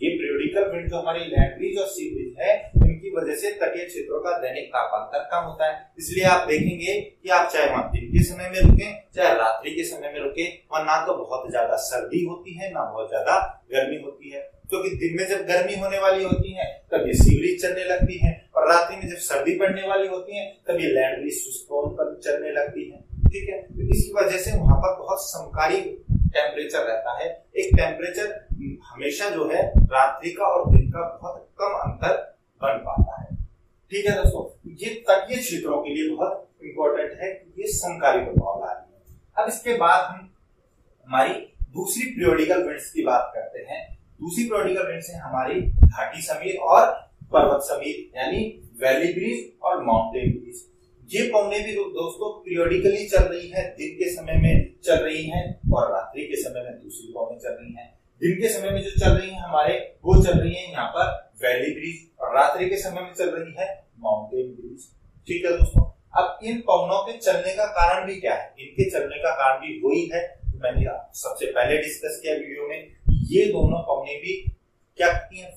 ये पीरियोडिकल विंड जो हमारी लैंड ब्रीज और सी ब्रीज है, इनकी वजह से तटीय क्षेत्रों का दैनिक तापांतर कम होता है। इसलिए आप देखेंगे कि आप चाहे वहां दिन के समय में रुके चाहे रात्रि के समय में रुके, वहां ना तो बहुत ज्यादा सर्दी होती है ना बहुत ज्यादा गर्मी होती है। क्योंकि दिन में जब गर्मी होने वाली होती है तब ये सी ब्रीज चलने लगती है, और रात्रि में जब सर्दी पड़ने वाली होती है तब ये लैंड ब्रीज शुष्क पर चलने लगती है। ठीक है, तो इसकी वजह से वहां पर बहुत समकारी टेम्परेचर रहता है। एक टेम्परेचर हमेशा जो है रात्रि का और दिन का बहुत कम अंतर बन पाता है। ठीक है दोस्तों, ये तटीय क्षेत्रों के लिए बहुत इंपॉर्टेंट है कि ये समकारी प्रभाव ला रही है। अब इसके बाद हम हमारी दूसरी पीरियोडिकल विंड्स की बात करते हैं। दूसरी पीरियोडिकल विंड्स है हमारी घाटी समीर और पर्वत समीर, यानी वैली ब्रीज और माउंटेन ब्रीज। ये पवने भी दोस्तों पीरियोडिकली चल रही है, दिन के समय में चल रही है और रात्रि के समय में दूसरी पवने चल रही है। दिन के समय में जो चल रही है हमारे, वो चल रही है यहाँ पर वैली ब्रीज, और रात्रि के समय में चल रही है माउंटेन ब्रीज। ठीक है दोस्तों, अब इन पवनों के चलने का कारण भी क्या है? इनके चलने का कारण भी वही है, मैंने सबसे पहले डिस्कस किया वीडियो में। ये दोनों पवने भी क्या करती है?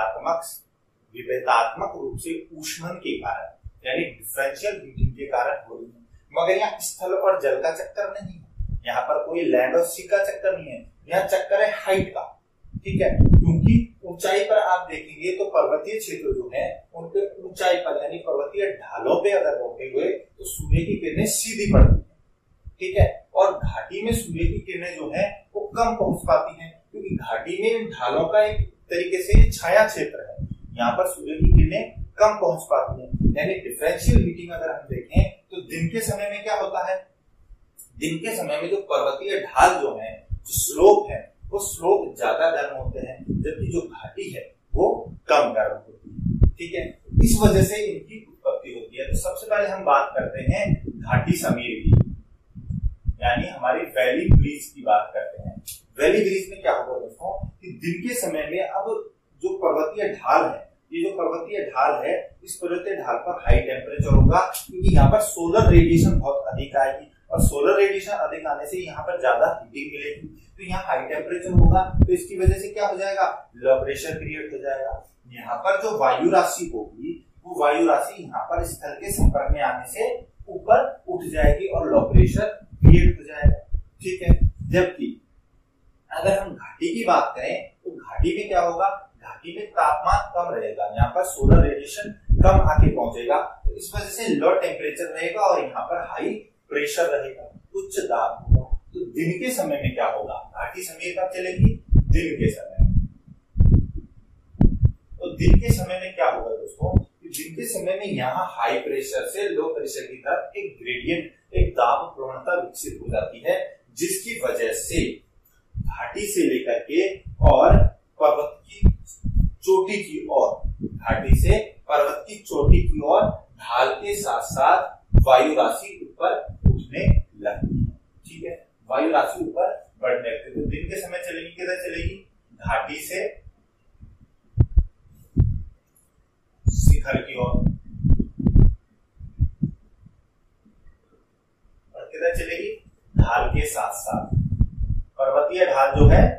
विभेदात्मक रूप से ऊष्मन के कारण, यानी डिफरेंशियल हीटिंग के कारण हो रही है। मगर यहाँ स्थल और जल का चक्कर नहीं है, यहाँ पर कोई लैंड और सी का चक्कर नहीं है, यहाँ चक्कर है हाइट का। ठीक है, क्योंकि ऊंचाई पर आप देखेंगे तो पर्वतीय क्षेत्र जो है उनके ऊंचाई पर यानी पर्वतीय ढालों पे अगर रोके हुए तो सूर्य की किरणें सीधी पड़ती है। ठीक है, और घाटी में सूर्य की किरणें जो है वो कम पहुंच पाती हैं, क्योंकि घाटी में ढालों का एक तरीके से छाया क्षेत्र है, यहाँ पर सूर्य की किरणें कम पहुंच पाती हैं। यानी डिफरेंशियल हीटिंग अगर हम देखें तो दिन के समय में क्या होता है? दिन के समय में जो पर्वतीय ढाल जो है, जो स्लोप है, वो स्लोप ज्यादा गर्म होते हैं, जबकि जो घाटी है वो कम गर्म होती है। ठीक है, इस वजह से इनकी उत्पत्ति होती है। तो सबसे पहले हम बात करते हैं घाटी समीर की, यानी हमारी वैली ब्रीज की बात करते हैं। वैली ब्रीज में क्या होगा दोस्तों कि दिन के समय में अब जो पर्वतीय ढाल है, ये जो पर्वतीय ढाल है, इस पर्वतीय ढाल पर हाई टेम्परेचर होगा, क्योंकि यहाँ पर सोलर रेडिएशन बहुत अधिक आएगी, और सोलर रेडिएशन अधिक आने से यहाँ पर ज्यादा हीटिंग मिलेगी, तो यहाँ हाई टेम्परेचर होगा। तो इसकी वजह से क्या हो जाएगा? लो प्रेशर क्रिएट हो जाएगा। यहाँ पर जो वायु राशि होगी वो वायु राशि यहाँ पर स्थल के संपर्क में आने से ऊपर उठ जाएगी और लो प्रेशर क्रिएट हो जाएगा। ठीक है, जबकि अगर हम घाटी की बात करें तो घाटी में क्या होगा? घाटी में तापमान कम रहेगा, यहाँ पर सोलर रेडिएशन कम आके पहुंचेगा, तो इस वजह से लो टेम्परेचर रहेगा और यहाँ पर हाई प्रेशर रहेगा, उच्च दाब होगा। तो दिन के समय में क्या होगा? घाटी समीर कब चलेगी? दिन के समय में। तो दिन के समय में क्या होगा दोस्तों? दिन के समय में यहाँ हाई प्रेशर से लो प्रेशर की तरफ एक ग्रेडियंट, एक दाब प्रवणता विकसित हो जाती है, जिसकी वजह से घाटी से लेकर के और पर्वत की चोटी की ओर, घाटी से पर्वत की चोटी की ओर ढाल के साथ साथ वायु राशि ऊपर उठने लगती है। ठीक है, वायु राशि ऊपर बढ़ने लगती है। तो दिन के समय चलेगी, किधर चलेगी? घाटी से शिखर की ओर, और किधर चलेगी? ढाल के साथ साथ पर्वतीय ढाल जो है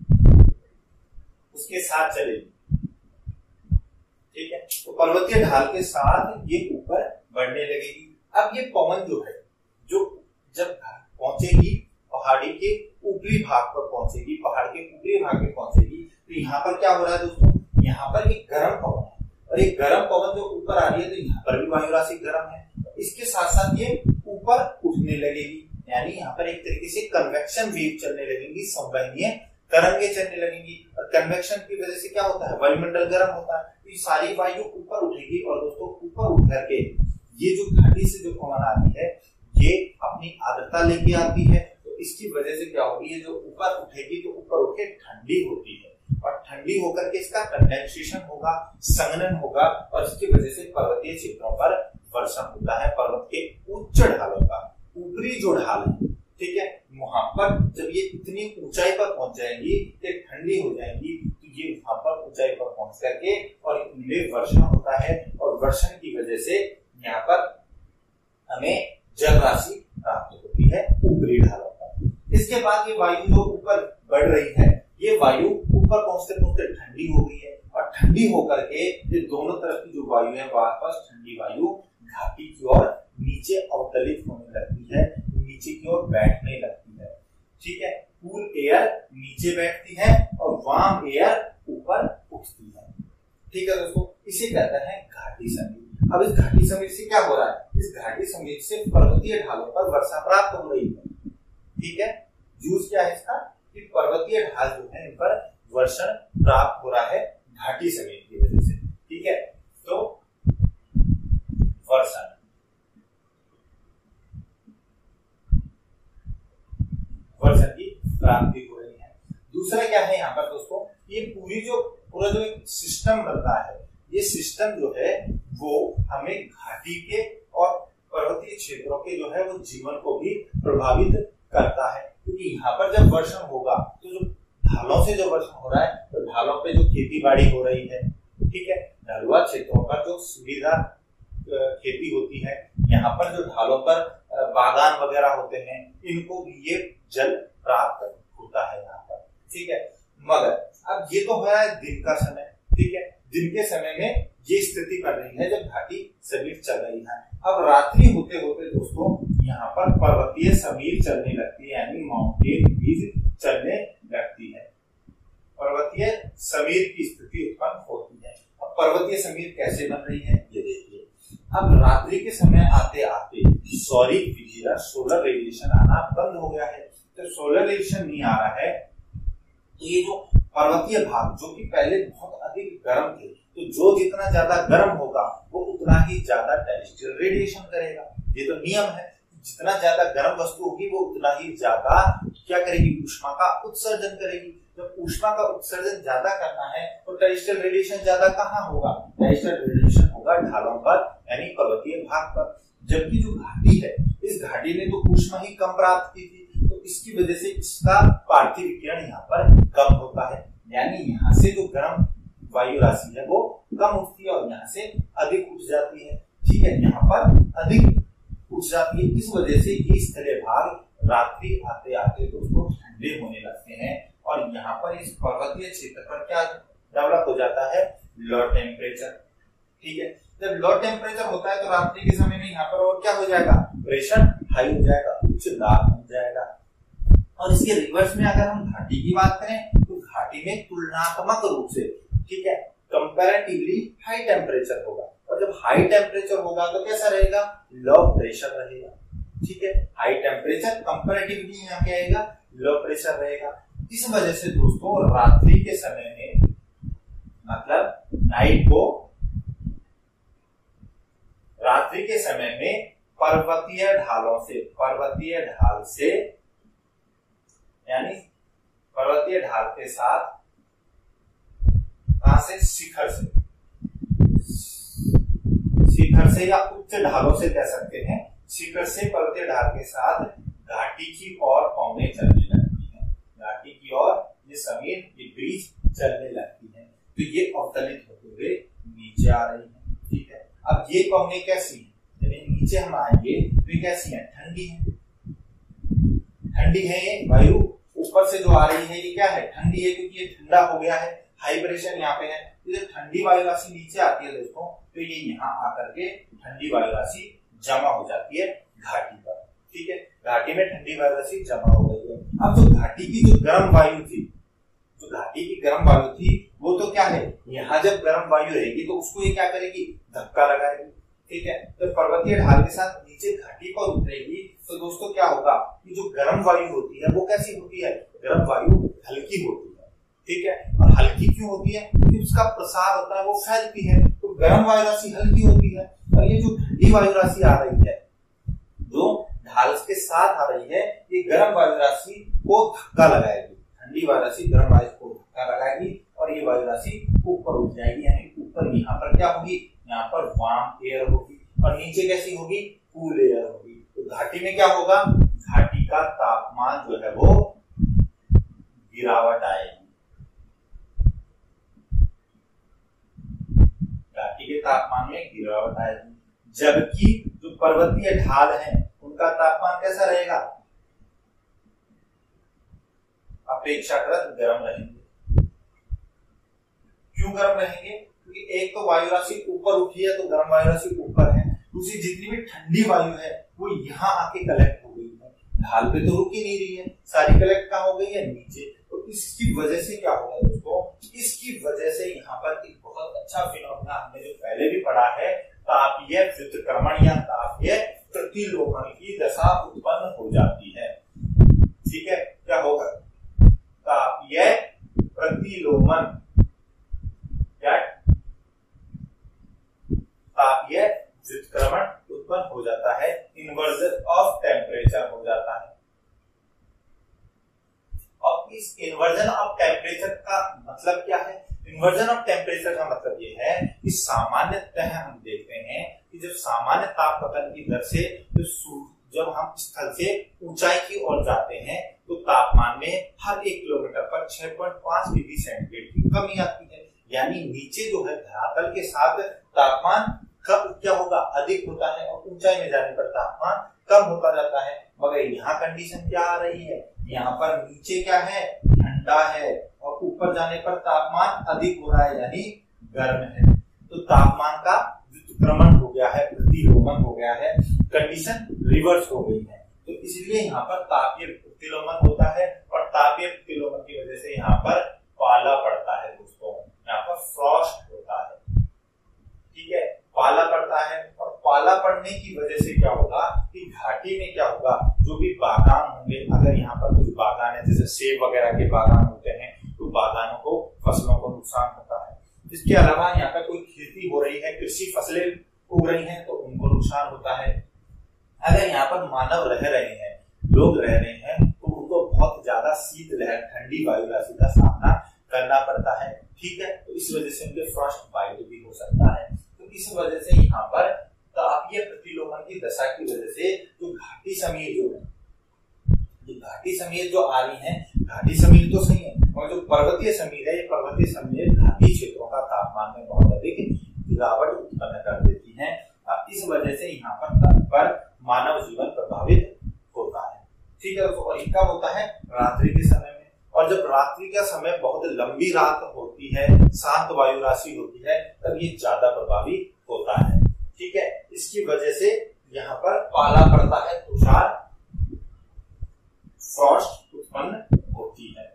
उसके साथ चलेगी। ठीक है, तो पर्वतीय ढाल के साथ ये ऊपर बढ़ने लगेगी। अब ये पवन जो है, जो जब पहुंचेगी पहाड़ी के ऊपरी भाग पर पहुंचेगी, पहाड़ के ऊपरी भाग में पहुंचेगी, तो यहाँ पर क्या हो रहा है दोस्तों? यहाँ पर एक गर्म पवन है, और एक गर्म पवन जो ऊपर आ रही है तो यहाँ पर भी वायु राशि गर्म है, इसके साथ साथ ये ऊपर उठने लगेगी, यानी यहाँ पर एक तरीके से कन्वेक्शन वेव चलने लगेंगी, संवहनीय तरंगे चलने लगेंगी। और कन्वेक्शन की वजह से क्या होता है? वायुमंडल गर्म होता है, तो ये सारी वायु ऊपर उठेगी, और दोस्तों ऊपर उठ करके ये जो घाटी से जो पवन आती है ये अपनी आर्द्रता लेके आती है, तो इसकी वजह से क्या होगी? ये जो ऊपर उठेगी तो ऊपर उठ के ठंडी होती है, और ठंडी होकर के इसका कंडेंसेशन होगा, संघनन होगा, और इसकी वजह से पर्वतीय क्षेत्रों पर वर्षण होता है। पर्वत के उच्च ढालों का ऊपरी जो ढाल है, ठीक है, वहां पर जब ये इतनी ऊंचाई पर पहुंच जाएंगी, ये ठंडी हो जाएंगी, तो ये वहां पर ऊंचाई पर पहुंच करके और इनमें वर्षण होता है, और वर्षण की वजह से यहाँ पर हमें जल राशि प्राप्त होती है ऊपरी ढालों पर। इसके बाद ये वायु जो ऊपर बढ़ रही है, ये वायु ऊपर पहुंचते पहुंचते ठंडी हो गई है, और ठंडी होकर के ये दोनों तरफ की जो वायु है वापस ठंडी वायु घाटी की ओर नीचे अवतलित होने लगती है, नीचे की ओर बैठने लगती है। ठीक है, कूल एयर नीचे बैठती है और वार्म एयर ऊपर उठती है। ठीक है दोस्तों, इसे कहते हैं घाटी समीर। अब इस घाटी समीर से क्या हो रहा है, इस घाटी समीर से पर्वतीय ढालों पर वर्षा प्राप्त हो रही है। ठीक है, यूज क्या है इसका कि पर्वतीय ढाल जो है इन पर वर्षण प्राप्त हो रहा है घाटी समीर की वजह से। ठीक है, तो वर्षण की प्राप्ति हो रही है। दूसरा क्या है यहाँ पर दोस्तों, ये पूरा जो एक सिस्टम बनता है, ये सिस्टम जो है वो हमें घाटी के और पर्वतीय क्षेत्रों के जो है वो जीवन को भी प्रभावित करता है। क्योंकि यहाँ पर जब वर्षण होगा तो जो ढालों से जो वर्षण हो रहा है, तो ढालों पे जो खेती बाड़ी हो रही है, ठीक है, ढलुआ क्षेत्रों पर जो सुविधा खेती होती है, यहाँ पर जो ढालों पर बागान वगैरह होते हैं, इनको भी ये जल प्राप्त होता है यहाँ पर। ठीक है, मगर अब ये तो हो रहा है दिन का समय। ठीक है, दिन के समय में ये स्थिति बन रही है जब घाटी समीर चल रही है। अब रात्रि होते होते दोस्तों यहाँ पर पर्वतीय समीर चलने लगती है, यानी माउंटेन ब्रीज चलने लगती है, पर्वतीय समीर की स्थिति उत्पन्न होती है। अब पर्वतीय समीर कैसे बन रही है ये देखिए। अब रात्रि के समय आते आते सौरिक विकिरण सोलर रेडिएशन आना बंद हो गया है। तो सोलर रेडिएशन नहीं आ रहा है, तो ये जो पर्वतीय भाग जो कि पहले बहुत अधिक गर्म थे, तो जो जितना ज्यादा गर्म होगा वो उतना ही ज्यादा टेरेस्ट्रियल रेडिएशन करेगा। ये तो नियम है, जितना ज्यादा गर्म वस्तु होगी वो उतना ही ज्यादा क्या करेगी, ऊष्मा का उत्सर्जन करेगी। जब ऊष्मा का उत्सर्जन ज्यादा करना है तो टेरेस्ट्रियल रेडिएशन ज्यादा कहाँ होगा, टेरेस्ट्रियल रेडिएशन होगा ढालों पर, यानी पर्वतीय भाग पर। जबकि जो घाटी है, इस घाटी ने तो ऊष्मा ही कम प्राप्त की थी, तो इसकी वजह से इसका पार्थिव विकिरण यहाँ पर कम होता है, यानी यहाँ से जो गर्म वायु राशि है वो कम उठती है और यहाँ से अधिक उठ जाती है। ठीक है, यहाँ पर अधिक उठ जाती है, इस वजह से ये स्थलीय भाग रात्रि आते आते दोस्तों ठंडे होने लगते हैं, और यहाँ पर इस पर्वतीय क्षेत्र पर क्या डेवलप हो जाता है, लो टेम्परेचर। ठीक है, जब लो टेम्परेचर होता है तो रात्रि के समय में यहाँ पर और क्या हो जाएगा, प्रेशर हाई हो जाएगा, उच्च दाब हो जाएगा। और इसके रिवर्स में अगर हम घाटी की बात करें तो घाटी में तुलनात्मक रूप से, ठीक है, कंपैरेटिवली हाई टेम्परेचर होगा, और जब हाई टेम्परेचर होगा तो कैसा रहेगा, लो प्रेशर रहेगा। ठीक है, हाई टेम्परेचर कंपैरेटिवली यहाँ क्या आएगा, लो प्रेशर रहेगा। इस वजह से दोस्तों रात्रि के समय में, मतलब नाइट को, रात्रि के समय में पर्वतीय ढाल से यानी पर्वतीय ढाल के साथ कहां से, शिखर से या उच्च ढालों से कह सकते हैं, शिखर से पर्वतीय ढाल के साथ घाटी की ओर पौने चलने लगती है, घाटी की ओर ये समीर ये ब्रीज चलने लगती है, तो ये अवतलित होते हुए नीचे आ रही है। ठीक है, अब ये पौने कैसी है, जब नीचे हम आएंगे तो ये कैसी है, ठंडी है ये वायु ऊपर से जो आ रही है, ये क्या है, ठंडी है, क्योंकि ये ठंडा हो गया है, हाई प्रेशर यहाँ पे है। जब ठंडी वायु राशि नीचे आती है दोस्तों, तो ये यहाँ आकर के ठंडी वायु राशि जमा हो जाती है घाटी पर। ठीक है, घाटी में ठंडी वायु राशि जमा हो गई है। अब जो घाटी की जो गर्म वायु थी, वो तो क्या है, यहाँ जब गर्म वायु रहेगी तो उसको ये क्या करेगी, धक्का लगाएगी। ठीक है, तो पर्वतीय ढाल के साथ नीचे घाटी पर उतरेगी, तो दोस्तों क्या होगा कि जो गर्म वायु होती है वो कैसी होती है, गर्म वायु हल्की होती है। ठीक है, और हल्की क्यों होती है, क्योंकि उसका प्रसार होता है, वो फैलती है, तो गर्म वायु राशि हल्की होती है। और ये जो ठंडी वायु राशि आ रही है, जो ढाल के साथ आ रही है, ये गर्म वायु राशि को धक्का लगाएगी, ठंडी वायु राशि गर्म वायु को धक्का लगाएगी, और ये वायु राशि ऊपर उठ जाएगी, यानी ऊपर यहाँ पर क्या होगी, यहाँ पर वार्म एयर होगी, और नीचे कैसी होगी, कूल एयर होगी। तो घाटी में क्या होगा, घाटी का तापमान जो है वो गिरावट आएगी, घाटी के तापमान में गिरावट आएगी। जबकि जो पर्वतीय ढाल है उनका तापमान कैसा रहेगा, अपेक्षाकृत गर्म रहेंगे। क्यों गर्म रहेंगे? क्योंकि एक तो वायु राशि ऊपर उठी है तो गर्म वायु राशि ऊपर है, दूसरी जितनी भी ठंडी वायु है वो यहाँ आके कलेक्ट हो गई है, ढाल पे तो रुक ही नहीं रही है, सारी कलेक्ट कहाँ हो गई है? नीचे। तो इसकी वजह से क्या होगा दोस्तों? इसकी वजह से यहाँ पर एक बहुत अच्छा फिनोमेना हमने जो पहले भी पढ़ा है, तापीय व्युत्क्रमण या तापीय प्रतिलोमन की दशा उत्पन्न हो जाती है। ठीक है, क्या होगा? तापीय प्रतिलोमन या तापीय व्युत्क्रमण उत्पन्न हो जाता है, इन्वर्जन ऑफ टेम्परेचर हो जाता है। और इस इन्वर्जन ऑफ टेम्परेचर का मतलब क्या है? इन्वर्जन ऑफ टेम्परेचर का मतलब ये है कि सामान्यतः हम देखते हैं कि जब सामान्य तापपतन की दर से जब हम स्थल से ऊंचाई की ओर जाते हैं तो तापमान में हर 1 किलोमीटर पर 6.5 डिग्री सेंटीग्रेड की कमी आती है। यानी नीचे जो है धरातल के साथ तापमान कब क्या होगा? अधिक होता है, और ऊंचाई में जाने पर तापमान कम होता जाता है। मगर यहाँ कंडीशन क्या आ रही है? यहाँ पर नीचे क्या है? ठंडा है, और ऊपर जाने पर तापमान अधिक हो रहा है यानी गर्म है। तो तापमान का व्युत्क्रमण हो गया है, प्रतिलोमन हो गया है, कंडीशन रिवर्स हो गई है। तो इसलिए यहाँ पर तापीय प्रतिलोमन होता है, और तापीय प्रतिलोमन की वजह से यहाँ पर पाला पड़ता है दोस्तों, यहाँ पर फ्रॉस्ट होता है। ठीक है, पाला पड़ता है, और पाला पड़ने की वजह से क्या होगा कि घाटी में क्या होगा? जो भी बागान होंगे, अगर यहाँ पर कुछ बागान है जैसे सेब वगैरह के बागान होते हैं तो बागानों को, फसलों को नुकसान होता है। इसके अलावा यहाँ पर कोई खेती हो रही है, कृषि फसलें उग रही हैं तो उनको नुकसान होता है। अगर यहाँ पर मानव रह रहे हैं, लोग रह रहे हैं, तो उनको बहुत ज्यादा शीतलहर, ठंडी वायु राशि का सामना करना पड़ता है। ठीक है, तो इस वजह से उनके फ्रॉस्ट बाइट भी हो सकता है। तो इस वजह से यहाँ पर तापीय प्रतिलोमन की दशा की वजह से जो घाटी समीर जो है, घाटी समीर जो आ रही है, घाटी समीर तो सही है, और जो पर्वतीय समीर है, ये पर्वतीय समीर घाटी क्षेत्रों का तापमान में बहुत अधिक गिरावट उत्पन्न कर देती है। इस वजह से यहाँ पर मानव जीवन प्रभावित होता है। ठीक है दोस्तों, और ये कब होता है? रात्रि के समय में। और जब रात्रि का समय बहुत लंबी रात होती है, शांत वायु राशि होती है, तब ये ज्यादा प्रभावी होता है। ठीक है, इसकी वजह से यहाँ पर पाला पड़ता है, तुषार, फ्रॉस्ट उत्पन्न होती है।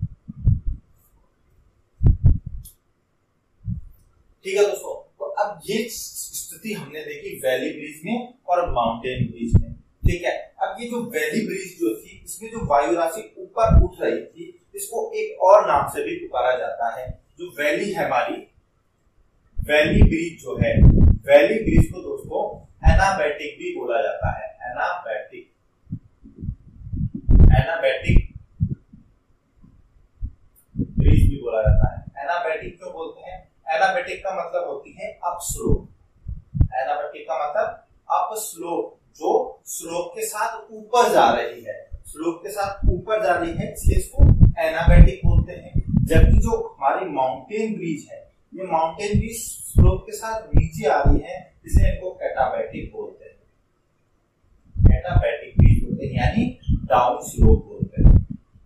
ठीक है दोस्तों, तो अब ये स्थिति हमने देखी वैली ब्रिज में और माउंटेन ब्रिज में। ठीक है, अब ये जो वैली ब्रिज जो थी, इसमें जो वायु राशि ऊपर उठ रही थी, इसको एक और नाम से भी पुकारा जाता है। जो वैली है हमारी, वैली ब्रिज जो है, वैली ब्रिज को दोस्तों एनाबैटिक भी बोला जाता है। एनाबैटिक, एनाबैटिक ब्रिज भी बोला जाता है। एनाबैटिक क्यों बोलते हैं? एनाबैटिक का मतलब होती है अप स्लोप। एनाबैटिक का मतलब अप स्लोप, जो स्लोप के साथ ऊपर जा रही है, स्लोप के साथ ऊपर जा रही है, इसलिए इसको एनाबैटिक बोलते हैं। जबकि जो हमारी माउंटेन ब्रिज है, ये माउंटेन ब्रिज स्लोप के साथ नीचे आ रही है, इसलिए इनको कैटाबैटिक बोलते हैं। कैटाबैटिक ब्रिज बोलते हैं, यानी डाउन स्लोप बोलते हैं।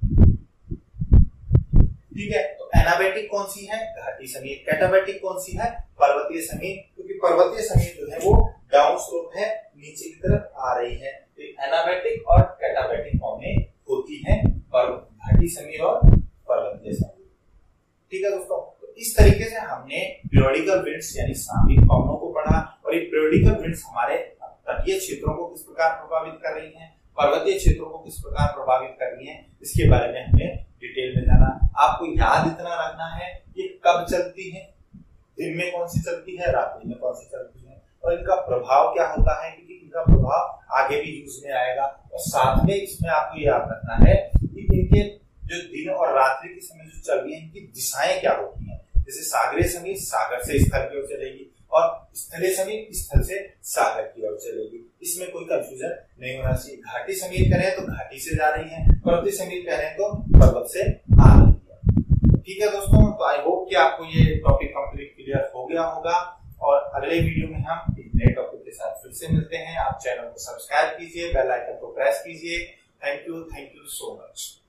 ठीक है, तो एनाबैटिक कौन सी है? घाटी समीर। कैटाबैटिक कौन सी है? पर्वतीय समीर, क्योंकि पर्वतीय समीर जो है वो डाउन स्लोप है, नीचे की तरफ आ रही है। तो एनाबैटिक और कैटाबैटिक फॉर्म में होती है घाटी समीर और पर्वतीय समीर। ठीक है दोस्तों, तो इस तरीके से हमने पीरियोडिकल विंड्स यानी सामयिक पवनों को पढ़ा, और ये पीरियोडिकल विंड्स हमारे तटीय क्षेत्रों को किस प्रकार प्रभावित कर रही हैं, पर्वतीय क्षेत्रों को किस प्रकार प्रभावित कर रही हैं, इसके बारे में हमने डिटेल में जाना। आपको याद इतना रखना है कि कब चलती है, दिन में कौन सी चलती है, रात्रि में कौन सी चलती है, और इनका प्रभाव क्या होता है, क्योंकि इनका प्रभाव आगे भी यूज में आएगा। और साथ में इसमें आपको याद रखना है कि इनके जो दिन और रात्रि के समय जो चल रही है, इनकी दिशाएं क्या होती हैं। जैसे सागरीय समीर सागर से स्थल की ओर चलेगी, और स्थलीय समीर स्थल से सागर की ओर चलेगी। इसमें कोई कंफ्यूजन नहीं होना चाहिए। घाटी समीर कह रहे हैं तो घाटी से जा रही है, पर्वतीय समीर कह रहे हैं तो पर्वत से आ रही है। ठीक है दोस्तों, तो आई होप कि आपको ये टॉपिक कंप्लीट क्लियर हो गया होगा, और अगले वीडियो में हम एक नए टॉपिक के साथ फिर से मिलते हैं। आप चैनल को सब्सक्राइब कीजिए, बेल आइकन को प्रेस कीजिए। Thank you so much.